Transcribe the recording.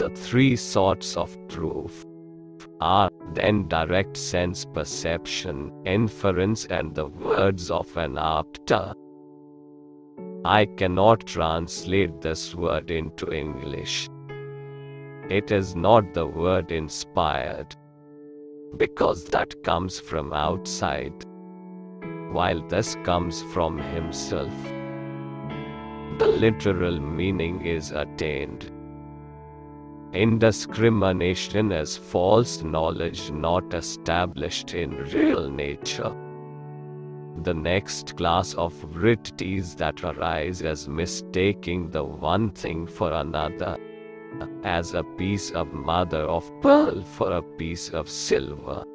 The three sorts of proof are then direct sense perception, inference, and the words of an apta. I cannot translate this word into English. It is not the word inspired, because that comes from outside, while this comes from himself. The literal meaning is attained. Indiscrimination is false knowledge not established in real nature. The next class of vrittis that arise as mistaking the one thing for another, as a piece of mother of pearl for a piece of silver,